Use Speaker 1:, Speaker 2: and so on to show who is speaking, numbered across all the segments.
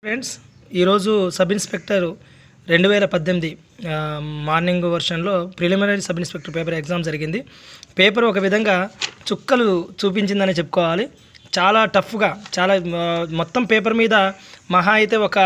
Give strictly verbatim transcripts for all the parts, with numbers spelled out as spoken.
Speaker 1: Friends ఈరోజు sub inspector రెండు వేల పద్దెనిమిది మార్నింగ్ వర్షన్లో preliminary sub inspector paper exam జరిగింది. పేపర్ ఒక విధంగా చుక్కలు చూపించిందని చెప్పుకోవాలి. చాలా టఫ్గా చాలా మొత్తం పేపర్ మీద మహా అయితే ఒక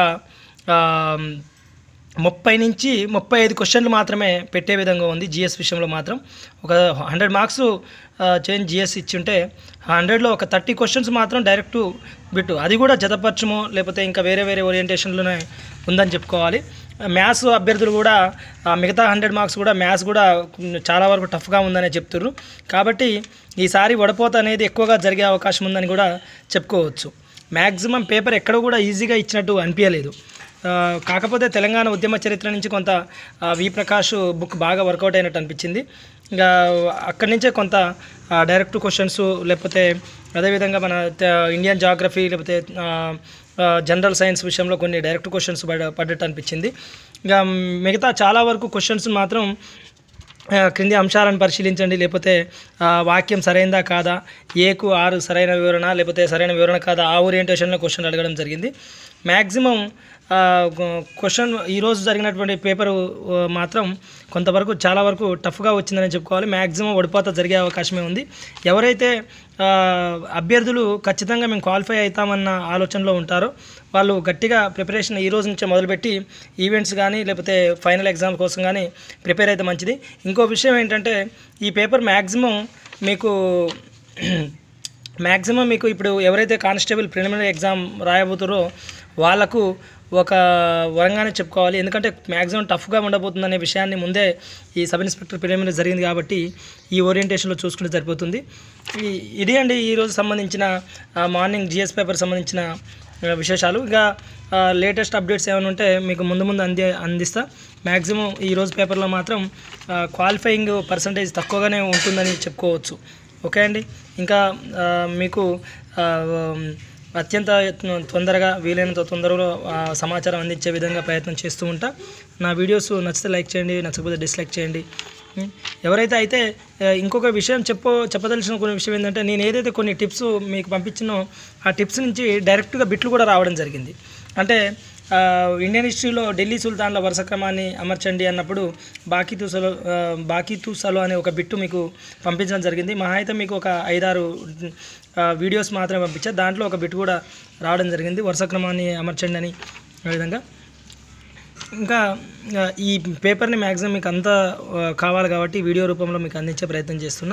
Speaker 1: ముప్పై నుంచి ముప్పై ఐదు క్వశ్చన్లు మాత్రమే పెట్టే విధంగా ఉంది. జిఎస్ విషయంలో మాత్రం ఒక హండ్రెడ్ మార్క్స్ చేంజ్ జిఎస్ ఇచ్చి ఉంటే హండ్రెడ్లో ఒక థర్టీ క్వశ్చన్స్ మాత్రం డైరెక్ట్ బిట్టు, అది కూడా జతపరచము లేకపోతే ఇంకా వేరే వేరే ఓరియంటేషన్లోనే ఉందని చెప్పుకోవాలి. మ్యాథ్స్ అభ్యర్థులు కూడా మిగతా హండ్రెడ్ మార్క్స్ కూడా మ్యాథ్స్ కూడా చాలా వరకు టఫ్గా ఉందనే చెప్తున్నారు. కాబట్టి ఈసారి వడపోత అనేది ఎక్కువగా జరిగే అవకాశం ఉందని కూడా చెప్పుకోవచ్చు. మ్యాక్సిమం పేపర్ ఎక్కడ కూడా ఈజీగా ఇచ్చినట్టు అనిపించలేదు. కాకపోతే తెలంగాణ ఉద్యమ చరిత్ర నుంచి కొంత వి ప్రకాష్ బుక్ బాగా వర్కౌట్ అయినట్టు అనిపించింది. ఇంకా అక్కడి నుంచే కొంత డైరెక్ట్ క్వశ్చన్స్ లేకపోతే అదేవిధంగా మన ఇండియన్ జాగ్రఫీ లేకపోతే జనరల్ సైన్స్ విషయంలో కొన్ని డైరెక్ట్ క్వశ్చన్స్ పడ పడ్డట్టు అనిపించింది. ఇంకా మిగతా చాలా వరకు క్వశ్చన్స్ మాత్రం క్రింది అంశాలను పరిశీలించండి, లేకపోతే వాక్యం సరైనదా కాదా, ఏకు ఆరు సరైన వివరణ లేకపోతే సరైన వివరణ కాదా, ఆ ఓరియంటేషన్లో క్వశ్చన్ అడగడం జరిగింది. మ్యాక్సిమం క్వశ్చన్ ఈరోజు జరిగినటువంటి పేపరు మాత్రం కొంతవరకు చాలా వరకు టఫ్గా వచ్చిందని చెప్పుకోవాలి. మ్యాక్సిమం ఓడిపోత జరిగే అవకాశమే ఉంది. ఎవరైతే అభ్యర్థులు ఖచ్చితంగా మేము క్వాలిఫై అవుతామన్న ఆలోచనలో ఉంటారో వాళ్ళు గట్టిగా ప్రిపరేషన్ ఈ రోజు నుంచే మొదలుపెట్టి ఈవెంట్స్ కానీ లేకపోతే ఫైనల్ ఎగ్జామ్ కోసం కానీ ప్రిపేర్ అయితే మంచిది. ఇంకో విషయం ఏంటంటే ఈ పేపర్ మ్యాక్సిమం మీకు మ్యాక్సిమం మీకు ఇప్పుడు ఎవరైతే కానిస్టేబుల్ ప్రిలిమినరీ ఎగ్జామ్ రాయబోతారో వాళ్ళకు ఒక వరంగానే చెప్పుకోవాలి. ఎందుకంటే మ్యాక్సిమం టఫ్గా ఉండబోతుందనే విషయాన్ని ముందే ఈ సబ్ ఇన్స్పెక్టర్ ప్రిలిమినరీ జరిగింది కాబట్టి ఈ ఓరియంటేషన్లో చూసుకుంటే సరిపోతుంది. ఇది అండి ఈరోజు సంబంధించిన మార్నింగ్ జిఎస్ పేపర్ సంబంధించిన విశేషాలు. ఇంకా లేటెస్ట్ అప్డేట్స్ ఏమైనా ఉంటే మీకు ముందు ముందు అంది అందిస్తా. మ్యాక్సిమం ఈరోజు పేపర్లో మాత్రం క్వాలిఫైయింగ్ పర్సంటేజ్ తక్కువగానే ఉంటుందని చెప్పుకోవచ్చు. ఓకే అండి, ఇంకా మీకు అత్యంత తొందరగా వీలైనంత తొందరగా సమాచారం అందించే విధంగా ప్రయత్నం చేస్తూ ఉంటా. నా వీడియోస్ నచ్చితే లైక్ చేయండి, నచ్చకపోతే డిస్లైక్ చేయండి. ఎవరైతే అయితే ఇంకొక విషయం చెప్పో చెప్పదలసిన కొన్ని విషయం ఏంటంటే నేను ఏదైతే కొన్ని టిప్స్ మీకు పంపించినో ఆ టిప్స్ నుంచి డైరెక్ట్గా బిట్లు కూడా రావడం జరిగింది. అంటే ఇండియన్ హిస్టరీలో ఢిల్లీ సుల్తాన్ల వరుస క్రమాన్ని అమర్చండి అన్నప్పుడు బాకీ తూసలో బాకీ తూసలో అనే ఒక బిట్టు మీకు పంపించడం జరిగింది. మహా అయితే మీకు ఒక ఐదారు వీడియోస్ మాత్రమే పంపించా, దాంట్లో ఒక బిట్ కూడా రావడం జరిగింది వరుస క్రమాన్ని అమర్చండి అని. ఆ విధంగా ఇంకా ఈ పేపర్ని మ్యాక్సిమం మీకు అంతా కావాలి కాబట్టి వీడియో రూపంలో మీకు అందించే ప్రయత్నం చేస్తున్నా.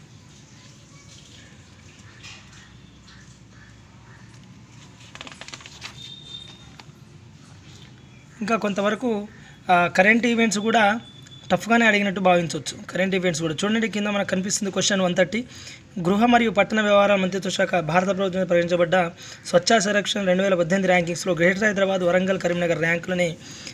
Speaker 1: ఇంకా కొంతవరకు కరెంట్ ఈవెంట్స్ కూడా టఫ్గానే అడిగినట్టు భావించవచ్చు. కరెంట్ ఈవెంట్స్ కూడా చూడండి, కింద మనకు కనిపిస్తుంది క్వశ్చన్ వన్ థర్టీ గృహ మరియు పట్టణ వ్యవహారాల మంత్రిత్వ శాఖ భారత ప్రభుత్వం ప్రకటించబడ్డ స్వచ్ఛ సంరక్షణ రెండు వేల పద్దెనిమిది ర్యాంకింగ్స్లో గ్రేటర్ హైదరాబాద్, వరంగల్, కరీంనగర్ ర్యాంకులని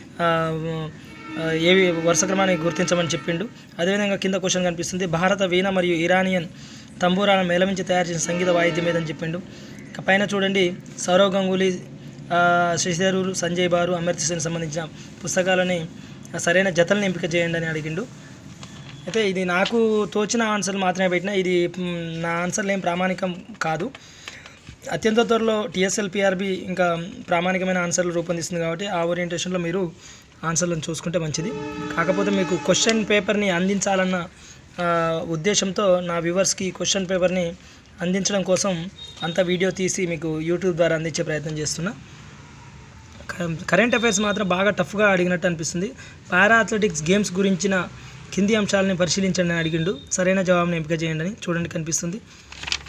Speaker 1: ఏవి వరుస క్రమాన్ని గుర్తించమని చెప్పిండు. అదేవిధంగా కింద క్వశ్చన్ కనిపిస్తుంది భారత వీణ మరియు ఇరానియన్ తంబూరాలను మేళవించి తయారు చేసిన సంగీత వాయిద్యం ఏదని చెప్పిండు. ఇక పైన చూడండి సౌరవ్ గంగూలీ, శశిధరూర్, సంజయ్ బారు, అమర్త్య సేన్ సంబంధించిన పుస్తకాలని సరైన జతలను ఎంపిక చేయండి అని అడిగిండు. అయితే ఇది నాకు తోచిన ఆన్సర్లు మాత్రమే పెట్టినా, ఇది నా ఆన్సర్లు ఏం ప్రామాణికం కాదు. అత్యంత త్వరలో టీఎస్ఎల్ పిఆర్బి ఇంకా ప్రామాణికమైన ఆన్సర్లు రూపొందిస్తుంది కాబట్టి ఆ ఓరియంటేషన్లో మీరు ఆన్సర్లను చూసుకుంటే మంచిది. కాకపోతే మీకు క్వశ్చన్ పేపర్ని అందించాలన్న ఉద్దేశంతో నా వ్యూవర్స్కి క్వశ్చన్ పేపర్ని అందించడం కోసం అంత వీడియో తీసి మీకు యూట్యూబ్ ద్వారా అందించే ప్రయత్నం చేస్తున్నా. కరెంట్ అఫైర్స్ మాత్రం బాగా టఫ్గా అడిగినట్టు అనిపిస్తుంది. పారా అథ్లెటిక్స్ గేమ్స్ గురించిన కింది అంశాలని పరిశీలించండి అని అడిగిండు. సరైన జవాబుని ఎంపిక చేయండి అని చూడండి కనిపిస్తుంది.